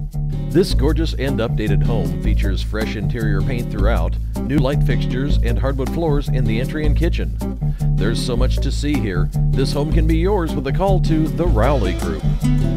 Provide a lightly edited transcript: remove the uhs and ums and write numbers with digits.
This gorgeous and updated home features fresh interior paint throughout, new light fixtures, and hardwood floors in the entry and kitchen. There's so much to see here. This home can be yours with a call to the Rowley Group.